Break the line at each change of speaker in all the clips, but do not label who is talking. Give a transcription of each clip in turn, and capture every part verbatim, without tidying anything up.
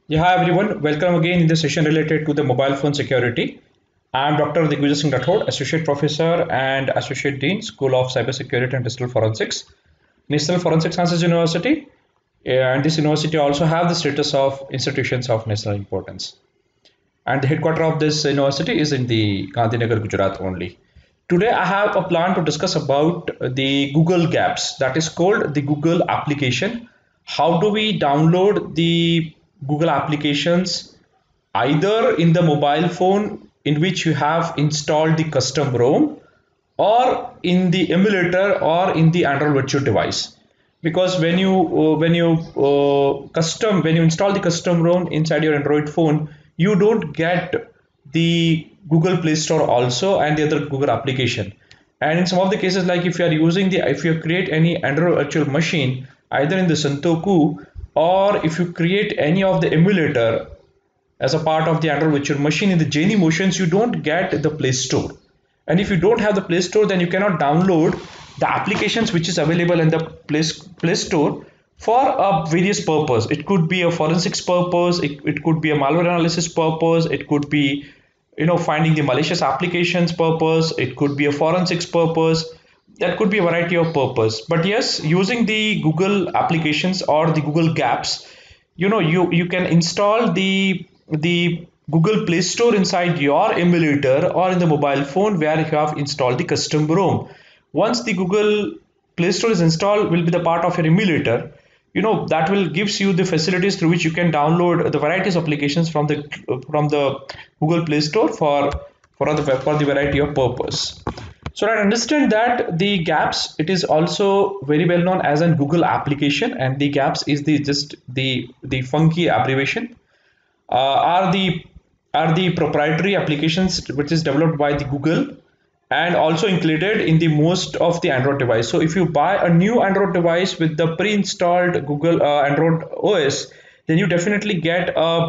Yeah, hi everyone. Welcome again in the session related to the mobile phone security. I'm Doctor Digvijay Singh Rathod, Associate Professor and Associate Dean, School of Cybersecurity and Digital Forensics, National Forensic Sciences University. And this university also have the status of institutions of national importance. And the headquarter of this university is in the Gandhinagar, Gujarat only. Today I have a plan to discuss about the Google Gaps, that is called the Google application. How do we download the Google applications either in the mobile phone in which you have installed the custom ROM or in the emulator or in the Android virtual device. Because when you uh, when you uh, custom when you install the custom ROM inside your Android phone, you don't get the Google Play Store also and the other Google application. And in some of the cases, like if you are using the if you create any Android virtual machine either in the Santoku or if you create any of the emulator as a part of the Android virtual machine in the Genymotions, you don't get the Play Store. And if you don't have the Play Store, then you cannot download the applications which is available in the Play, Play Store for a various purpose. It could be a forensics purpose, it, it could be a malware analysis purpose, it could be you know finding the malicious applications purpose, it could be a forensics purpose, that could be a variety of purpose. But yes, using the Google applications or the Google Gaps, you know you you can install the the Google Play Store inside your emulator or in the mobile phone where you have installed the custom ROM. Once the Google Play Store is installed, will be the part of your emulator. You know that will gives you the facilities through which you can download the varieties of applications from the from the Google Play Store for for the for the variety of purpose. So I understand that the Gaps, it is also very well known as a Google application, and the Gaps is the just the the funky abbreviation uh, are the are the proprietary applications which is developed by the Google and also included in the most of the Android device. So if you buy a new Android device with the pre-installed Google uh, Android O S, then you definitely get a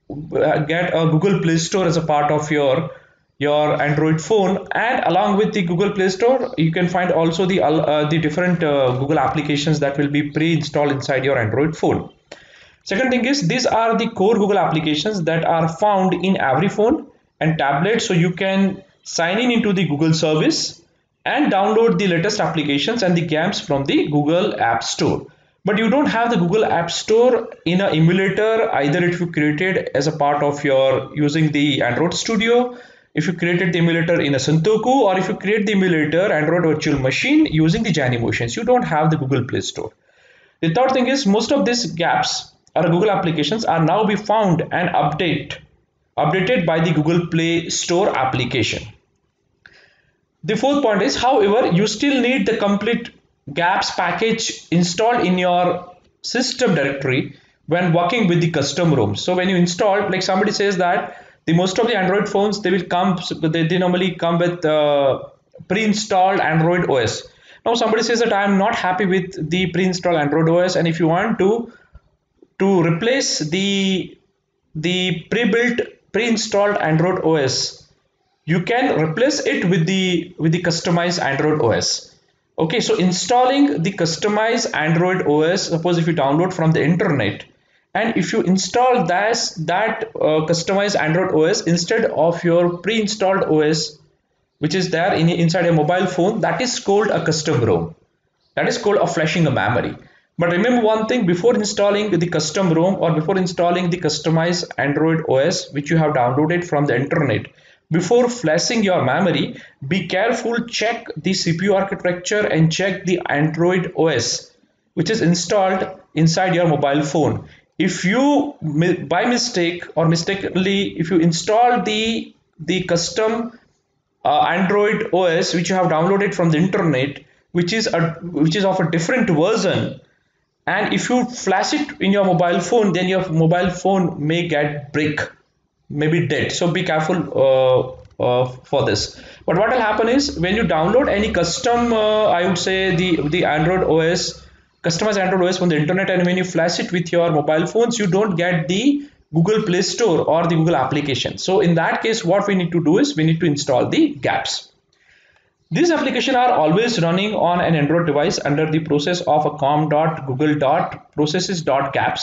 get a Google Play Store as a part of your your Android phone, and along with the Google Play Store, you can find also the uh, the different uh, Google applications that will be pre-installed inside your Android phone. Second thing is these are the core Google applications that are found in every phone and tablet, so you can sign in into the Google service and download the latest applications and the games from the Google App Store. But you don't have the Google App Store in an emulator, either if you created as a part of your using the Android Studio, if you created the emulator in a Santoku, or if you create the emulator Android virtual machine using the Genymotions, you don't have the Google Play Store. The third thing is most of these gaps or Google applications are now be found and update updated by the Google Play Store application. The fourth point is, however, you still need the complete Gaps package installed in your system directory when working with the custom ROM. So when you install, like somebody says that the most of the Android phones, they will come, they, they normally come with uh, pre-installed Android O S. Now somebody says that I am not happy with the pre-installed Android O S, and if you want to to replace the the pre-built pre-installed Android O S, you can replace it with the with the customized Android O S. Okay, so installing the customized Android O S, suppose if you download from the internet and if you install that that uh, customized Android O S instead of your pre-installed O S which is there in inside a mobile phone, that is called a custom ROM. That is called a flashing a memory. But remember one thing, before installing the custom ROM or before installing the customized Android O S which you have downloaded from the internet, before flashing your memory, be careful, check the C P U architecture and check the Android O S which is installed inside your mobile phone. If you by mistake or mistakenly if you install the the custom uh, Android O S which you have downloaded from the internet, which is a which is of a different version, and if you flash it in your mobile phone, then your mobile phone may get break, maybe dead. So be careful uh, uh, for this. But what will happen is when you download any custom uh, I would say the the Android O S, customized Android O S from the internet, and when you flash it with your mobile phones, you don't get the Google Play Store or the Google application. So in that case, what we need to do is we need to install the Gaps. These applications are always running on an Android device under the process of a com.google.processes.gaps,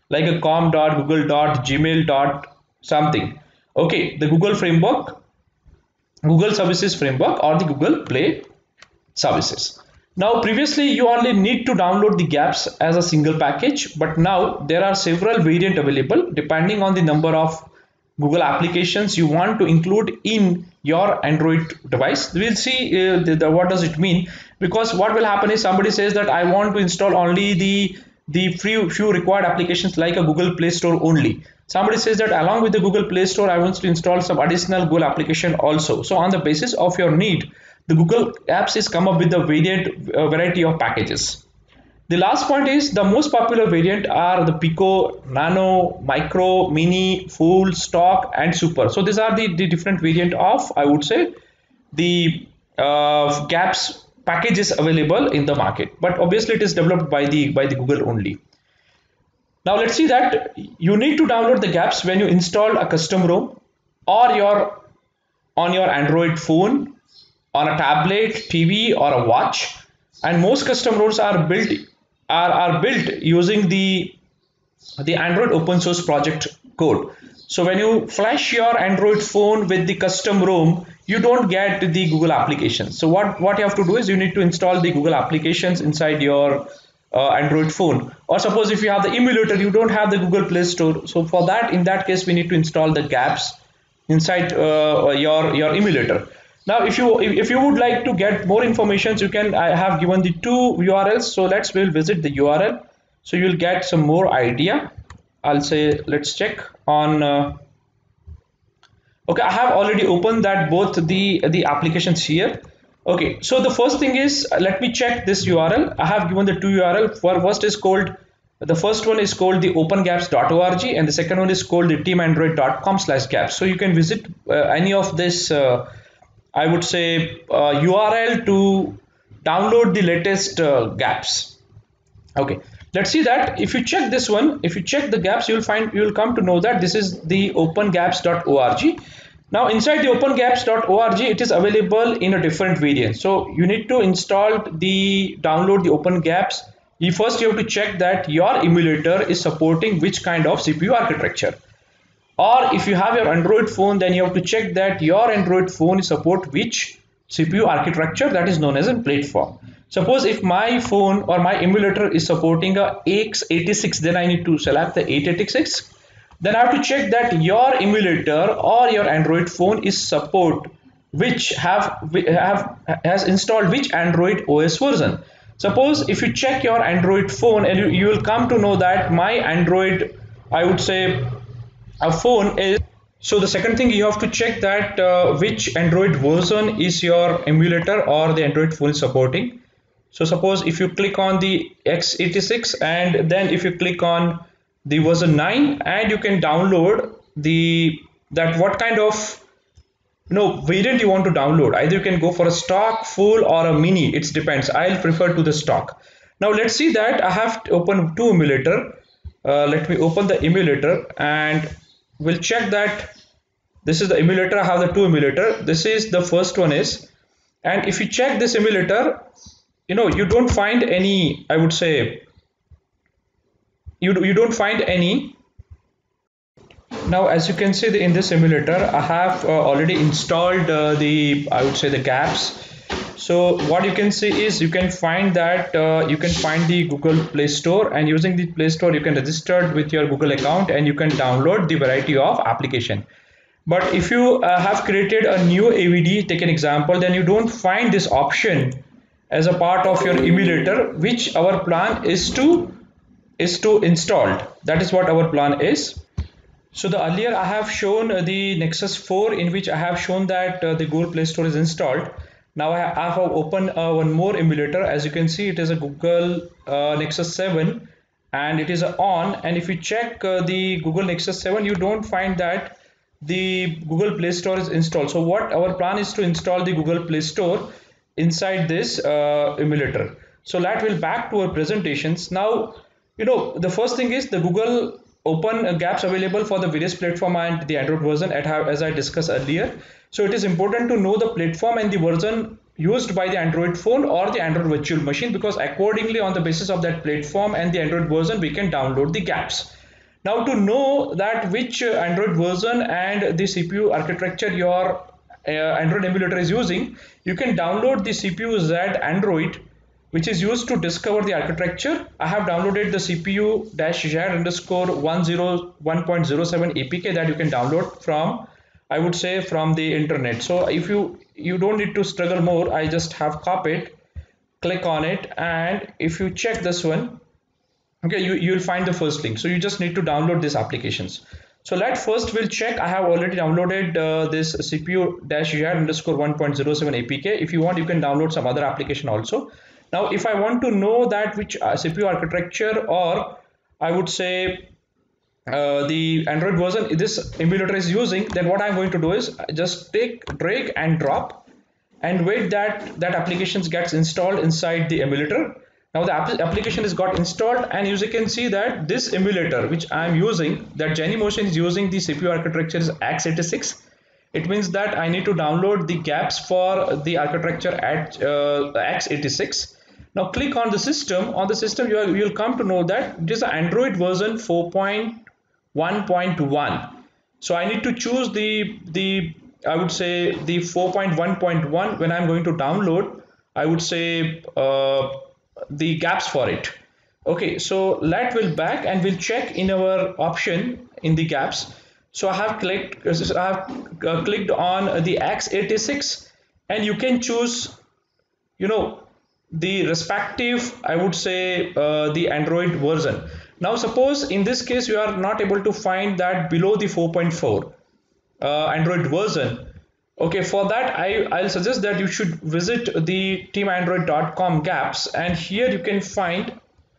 like a com dot google dot gmail dot something. Okay, the Google framework, Google Services framework, or the Google Play services. Now previously you only need to download the gaps as a single package, but now there are several variants available depending on the number of Google applications you want to include in your Android device. We'll see uh, the, the, what does it mean, because what will happen is somebody says that I want to install only the the few, few required applications like a Google Play Store only. Somebody says that along with the Google Play Store I want to install some additional Google application also. So on the basis of your need, the Google Apps is come up with a variant uh, variety of packages. The last point is the most popular variant are the Pico, Nano, Micro, Mini, Full, Stock, and Super. So these are the, the different variant of, I would say, the uh, gaps packages available in the market. But obviously it is developed by the by the Google only. Now let's see that you need to download the gaps when you install a custom ROM or your on your Android phone, on a tablet, T V, or a watch. And most custom ROMs are built are, are built using the the Android open source project code. So when you flash your Android phone with the custom ROM, you don't get the Google applications. So what what you have to do is you need to install the Google applications inside your uh, Android phone. Or suppose if you have the emulator, you don't have the Google Play Store. So for that, in that case, we need to install the gaps inside uh, your your emulator. Now if you if you would like to get more information, you can, I have given the two U R Ls. So let's we'll visit the U R L, so you'll get some more idea. I'll say let's check on uh, okay, I have already opened that both the the applications here. Okay, so the first thing is uh, let me check this U R L. I have given the two U R L. For first is called the first one is called the open gaps dot org, and the second one is called the team android dot com slash gaps. So you can visit uh, any of this uh, I would say uh, U R L to download the latest uh, gaps. Okay, let's see that if you check this one, if you check the gaps, you'll find you'll come to know that this is the open gaps dot org. Now inside the open gaps dot org, it is available in a different variant. So you need to install the download the open gaps. You first you have to check that your emulator is supporting which kind of C P U architecture. Or if you have your Android phone, then you have to check that your Android phone support which C P U architecture, that is known as a platform. Suppose if my phone or my emulator is supporting a x eighty-six, then I need to select the eight eighty-six. Then I have to check that your emulator or your Android phone is support which have, have has installed which Android O S version. Suppose if you check your Android phone, and you, you will come to know that my Android, I would say, a phone is, so the second thing you have to check that uh, which Android version is your emulator or the Android phone is supporting. So suppose if you click on the x eighty-six and then if you click on the version nine, and you can download the that what kind of you know variant you want to download. Either you can go for a stock, full, or a mini, it depends. I'll prefer to the stock. Now let's see that I have to open two emulator. Uh, let me open the emulator and we'll check that this is the emulator. I have the two emulator. This is the first one is, and if you check this emulator, you know you don't find any, I would say you, you don't find any. Now as you can see the, in this emulator I have uh, already installed uh, the, I would say, the gaps. So what you can see is you can find that uh, you can find the Google Play Store, and using the Play Store you can register with your Google account and you can download the variety of application. But if you uh, have created a new A V D, take an example, then you don't find this option as a part of your emulator, which our plan is to is to install. That is what our plan is. So the earlier I have shown uh, the Nexus four, in which I have shown that uh, the Google Play Store is installed. Now I have opened uh, one more emulator. As you can see, it is a Google uh, Nexus seven and it is uh, on. And if you check uh, the Google Nexus seven, you don't find that the Google Play Store is installed. So what our plan is to install the Google Play Store inside this uh, emulator. So that will back to our presentations. Now, you know, the first thing is the Google open uh, gaps available for the various platform and the Android version at how, as I discussed earlier. So it is important to know the platform and the version used by the Android phone or the Android virtual machine, because accordingly on the basis of that platform and the Android version we can download the gaps. Now to know that which uh, Android version and the C P U architecture your uh, Android emulator is using, you can download the C P U Z Android, which is used to discover the architecture. I have downloaded the C P U-Z underscore one oh one point oh seven A P K that you can download from, I would say, from the internet. So if you you don't need to struggle more, I just have copied, click on it, and if you check this one, okay, you you will find the first link. So you just need to download these applications. So let first we'll check. I have already downloaded uh, this C P U-Z underscore one point oh seven A P K. If you want, you can download some other application also. Now, if I want to know that which uh, C P U architecture, or I would say uh, the Android version this emulator is using, then what I'm going to do is just take, drag and drop and wait that that application gets installed inside the emulator. Now the app application is got installed, and as you can see that this emulator which I am using, that Genymotion is using, the C P U architecture is x eighty-six. It means that I need to download the gaps for the architecture at uh, x eighty-six. Now click on the system. On the system you will you'll come to know that it is an Android version four point one point one. So I need to choose the the I would say the four point one point one when I'm going to download, I would say uh, the gaps for it. Okay, so let will back and we'll check in our option in the gaps. So I have clicked I have uh, clicked on the x eighty-six, and you can choose, you know, the respective, I would say uh, the Android version. Now suppose in this case you are not able to find that below the four point four uh, Android version. Okay, for that I, I'll suggest that you should visit the team android dot com gaps, and here you can find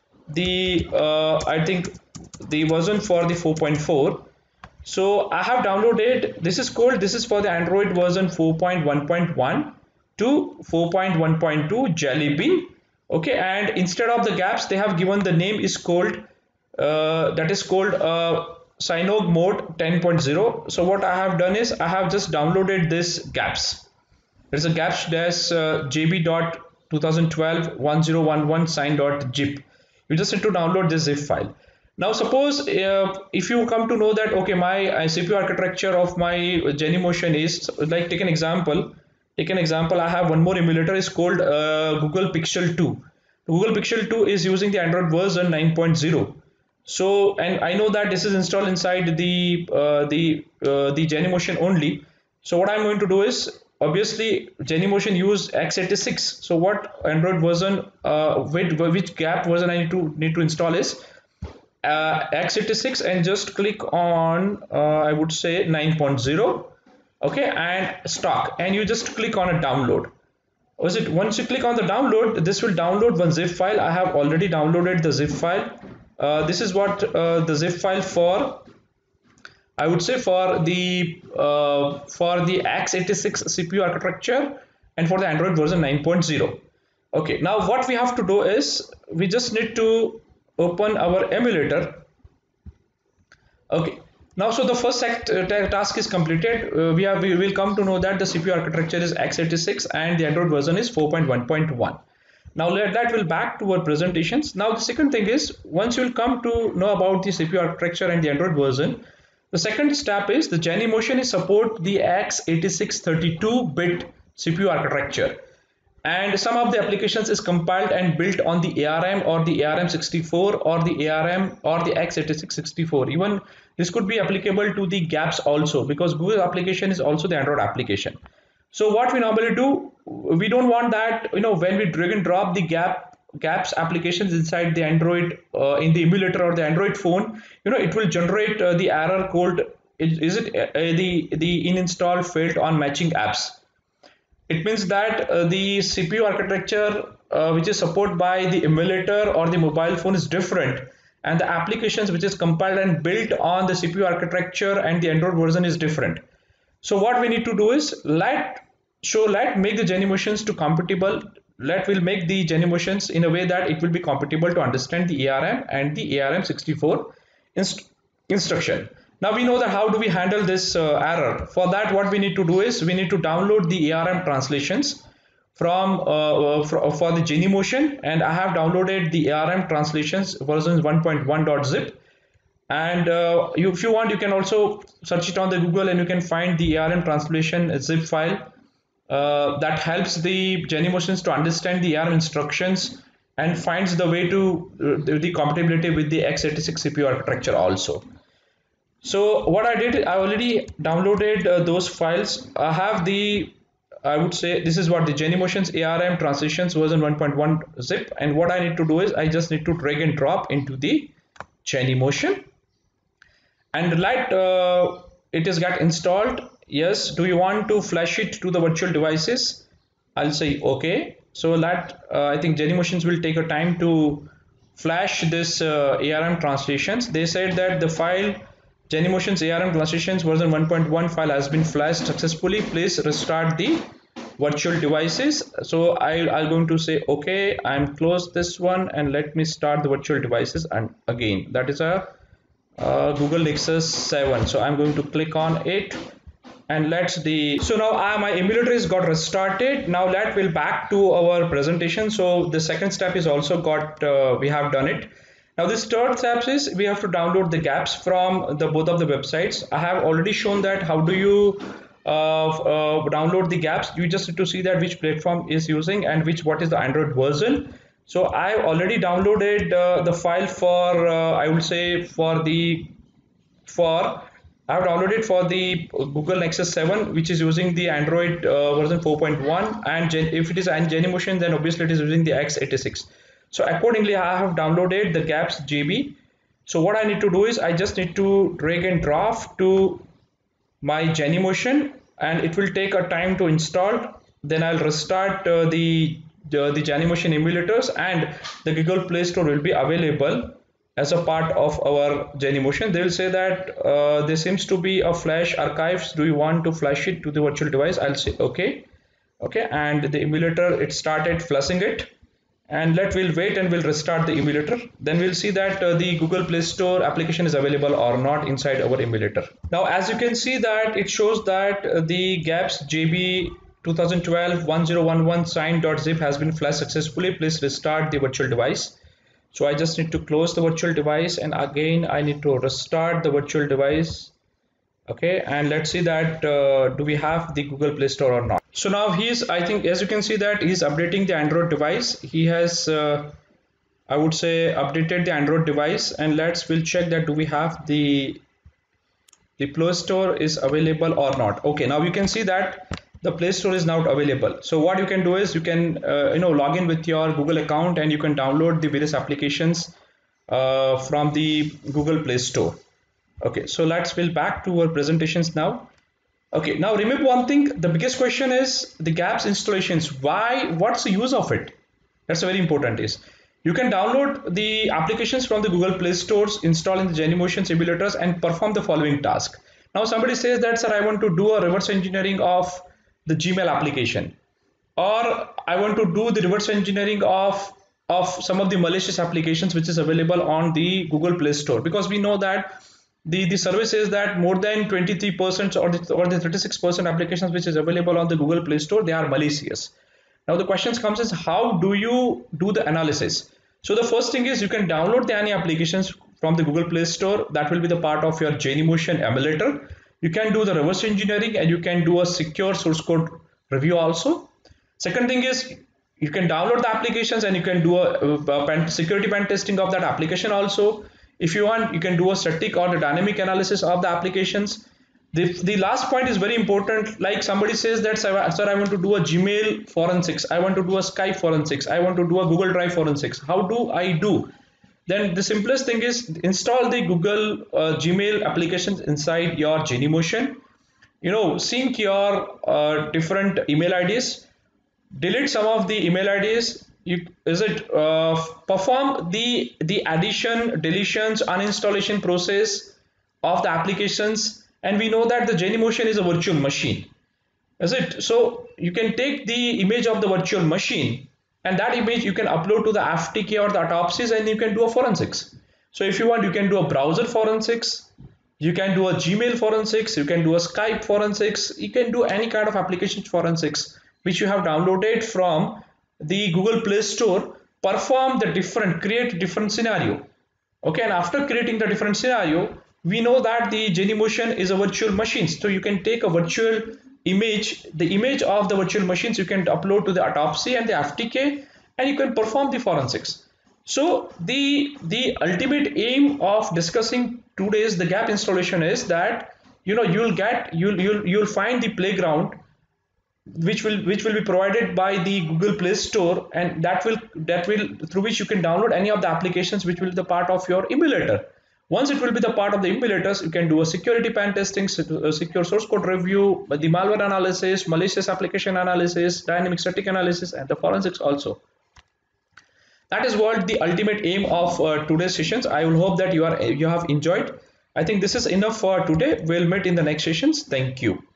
the uh, I think the version for the four point four. So I have downloaded, this is called, this is for the Android version four point one point one to four point one point two Jelly Bean. Okay, and instead of the gaps they have given the name is called uh, that is called uh, Cynog mode ten point oh. So what I have done is I have just downloaded this gaps. There's a gaps dash uh, jb dot twenty twelve ten eleven sign dot zip. You just need to download this zip file. Now suppose uh, if you come to know that okay, my uh, C P U architecture of my Genymotion is, like, take an example. Take an example. I have one more emulator is called uh, Google Pixel two. Google Pixel two is using the Android version nine point oh. So, and I know that this is installed inside the uh, the uh, the Genymotion only. So what I'm going to do is, obviously Genymotion use x eighty-six. So what Android version uh, which, which gap version I need to need to install is uh, x eighty-six, and just click on uh, I would say nine point oh. Okay, and stock, and you just click on a download. Was it once you click on the download, this will download one zip file. I have already downloaded the zip file. Uh, this is what uh, the zip file for, I would say, for the uh, for the x eighty-six C P U architecture and for the Android version nine point oh. Okay, now what we have to do is we just need to open our emulator. Okay, now so the first uh, task is completed. Uh, we have we will come to know that the C P U architecture is x eighty-six and the Android version is four point one point one. Now let that will back to our presentations. Now the second thing is, once you will come to know about the C P U architecture and the Android version, the second step is the Genymotion is support the x eighty-six thirty-two bit C P U architecture, and some of the applications is compiled and built on the A R M or the A R M sixty-four or the A R M or the x eighty-six sixty-four. Even this could be applicable to the gaps also, because Google application is also the Android application. So what we normally do, we don't want that, you know, when we drag and drop the gap gaps applications inside the Android uh, in the emulator or the Android phone, you know, it will generate uh, the error called is, is it uh, the the in install failed on matching apps. It means that uh, the C P U architecture uh, which is supported by the emulator or the mobile phone is different, and the applications which is compiled and built on the C P U architecture and the Android version is different. So what we need to do is let show let make the Genymotions to compatible. Let will make the Genymotions in a way that it will be compatible to understand the A R M and the A R M sixty-four inst instruction. Now we know that how do we handle this uh, error. For that, what we need to do is we need to download the A R M translations from uh, uh, for, for the Genymotion, and I have downloaded the A R M translations version one point one dot zip. And uh, you, if you want, you can also search it on the Google, and you can find the A R M translation zip file uh, that helps the Genymotions to understand the A R M instructions and finds the way to uh, the compatibility with the x eighty-six C P U architecture also. So what I did, I already downloaded uh, those files. I have the, I would say this is what the Genymotions A R M transitions version one point one zip, and what I need to do is I just need to drag and drop into the Genymotion and let uh, it is get installed. Yes, do you want to flash it to the virtual devices? I'll say okay. So that uh, I think Genymotions will take a time to flash this uh, A R M translations. They said that the file Genymotions A R M translations version one point one file has been flashed successfully. Please restart the virtual devices. So I, I'm going to say okay. I'm close this one and let me start the virtual devices. And again, that is a uh, Google Nexus seven. So I'm going to click on it and let's the so now uh, my emulator is got restarted. Now let will back to our presentation. So the second step is also got uh, we have done it. Now this third step is we have to download the gaps from the both of the websites. I have already shown that how do you uh, uh, download the gaps. You just need to see that which platform is using and which what is the Android version. So I already downloaded uh, the file for uh, I would say for the for I have downloaded for the Google Nexus seven, which is using the Android uh, version four point one, and if it is an Genymotion, then obviously it is using the x eighty-six. So accordingly, I have downloaded the gaps J B. So what I need to do is I just need to drag and drop to my Genymotion, and it will take a time to install. Then I'll restart uh, the the, the Genymotion emulators, and the Google Play Store will be available as a part of our Genymotion. They will say that uh, there seems to be a flash archives. Do you want to flash it to the virtual device? I'll say okay. Okay, and the emulator, it started flashing it. And let we'll wait and we'll restart the emulator. Then we'll see that uh, the Google Play Store application is available or not inside our emulator. Now, as you can see that it shows that uh, the gaps J B twenty twelve ten eleven sign.zip has been flashed successfully. Please restart the virtual device. So I just need to close the virtual device, and again I need to restart the virtual device. Okay, and let's see that uh, do we have the Google Play Store or not. So now he's, I think, as you can see that he's updating the Android device. He has uh, I would say updated the Android device, and let's we'll check that do we have the the Play Store is available or not. Okay, now you can see that the Play Store is now available. So what you can do is you can uh, you know log in with your Google account, and you can download the various applications uh, from the Google Play Store. Okay, so let's we'll back to our presentations now. Okay, now remember one thing, the biggest question is the gaps installations. Why? What's the use of it? That's very important. Is you can download the applications from the Google Play Stores, install in the Genymotion simulators, and perform the following task. Now somebody says that, sir, I want to do a reverse engineering of the Gmail application, or I want to do the reverse engineering of of some of the malicious applications which is available on the Google Play Store, because we know that the the survey says that more than twenty-three percent or the, or the thirty-six percent applications which is available on the Google Play Store, they are malicious. Now the questions comes is how do you do the analysis? So the first thing is you can download the any applications from the Google Play Store. That will be the part of your Genymotion emulator. You can do the reverse engineering, and you can do a secure source code review also. Second thing is you can download the applications, and you can do a, a pen, security pen testing of that application also. If you want, you can do a static or the dynamic analysis of the applications. The, the last point is very important. Like somebody says that, sir, I want to do a Gmail forensics. I want to do a Skype forensics. I want to do a Google Drive forensics. How do I do? Then the simplest thing is install the Google uh, Gmail applications inside your Genymotion. You know, sync your uh, different email I Ds. Delete some of the email I Ds. You, is it uh, perform the the addition, deletions, uninstallation process of the applications, and we know that the Genymotion is a virtual machine, is it? So you can take the image of the virtual machine, and that image you can upload to the F T K or the autopsies, and you can do a forensics. So if you want, you can do a browser forensics, you can do a Gmail forensics, you can do a Skype forensics, you can do any kind of application forensics which you have downloaded from the Google Play Store. Perform the different, create different scenario. Okay, and after creating the different scenario, we know that the Genymotion is a virtual machine. So you can take a virtual image, the image of the virtual machines you can upload to the autopsy and the F T K, and you can perform the forensics. So the the ultimate aim of discussing today's the gap installation is that you know you'll get you'll you'll you'll find the playground which will which will be provided by the Google Play Store, and that will that will through which you can download any of the applications which will be the part of your emulator. Once it will be the part of the emulators, you can do a security pen testing, secure source code review, the malware analysis, malicious application analysis, dynamic static analysis, and the forensics also. That is what the ultimate aim of uh, today's sessions. I will hope that you are you have enjoyed. I think this is enough for today. We'll meet in the next sessions. Thank you.